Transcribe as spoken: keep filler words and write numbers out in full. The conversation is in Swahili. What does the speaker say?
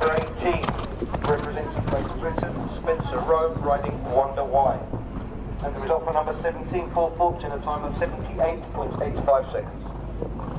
number eighteen, representing Great Britain, Spencer Rowe, riding Wonder Why. And the result for number seventeen, Paul Fortune, a time of seventy-eight point eight five seconds.